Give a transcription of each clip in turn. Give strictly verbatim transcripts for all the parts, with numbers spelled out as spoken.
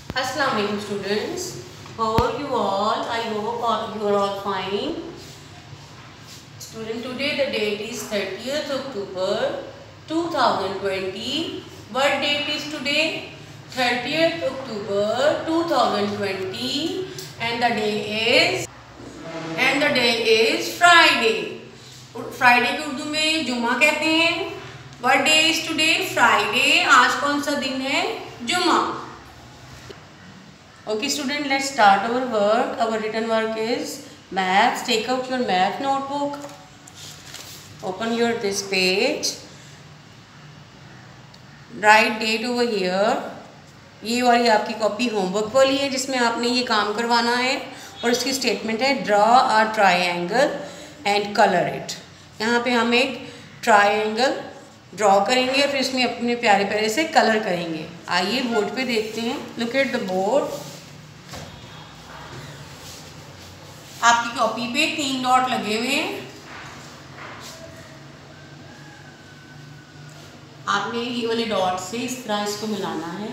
Assalamu alaikum students. How are you all? I hope all- you are all fine. Student, today the date is thirtieth October two thousand twenty. What date is today? thirtieth October two thousand twenty, and the day is and the day is Friday. Friday को उर्दू में जुम्मा कहते हैं. What day is today? Friday. आज कौन सा दिन है? जुम्मा. Okay student, let's start our work. Our written work is maths. Take out your math notebook. Open your this page. Write date over here. ये वाली आपकी कॉपी होमवर्क वाली है जिसमें आपने ये काम करवाना है और इसकी स्टेटमेंट है draw a triangle and colour it. यहाँ पे हम एक ट्रायंगल ड्रॉ करेंगे और फिर इसमें अपने प्यारे प्यारे से कलर करेंगे. आइए बोर्ड पे देखते हैं. Look at the board. आपकी कॉपी पे तीन डॉट लगे हुए हैं. आपने ये वाले डॉट से इस तरह इसको मिलाना है.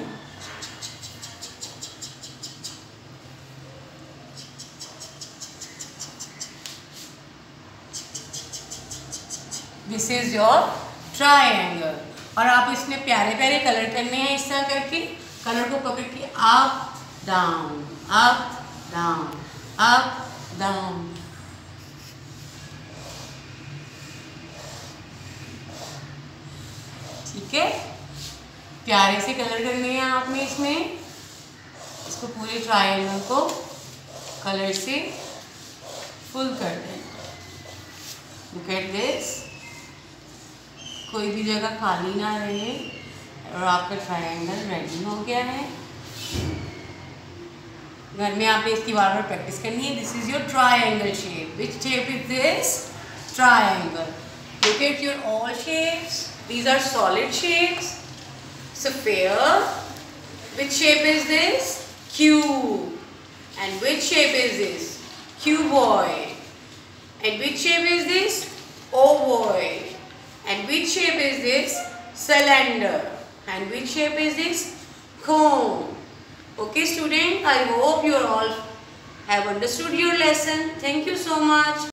This is your triangle. और आप इसमें प्यारे प्यारे कलर करने हैं इस तरह करके. कलर को पकड़ के up down up down up down. ठीक है, प्यारे से कलर करने हैं आपने इसमें. इसको पूरे ट्रायंगल को कलर से फुल कर दें. Look at this. कोई भी जगह खाली ना रहे और आपका ट्रायंगल रेडी हो गया है. घर में आपने इसकी बार बार प्रैक्टिस करनी है. This is your triangle shape. Which shape is this? Triangle. Look at your all shapes. These are solid shapes. Sphere. Which shape is this? Cube. And which shape is this? Cuboid. And which shape is this? Ovoid. And which shape is this? Cylinder. And which shape is this? Cone. Okay student, I hope you all have understood your lesson. Thank you so much.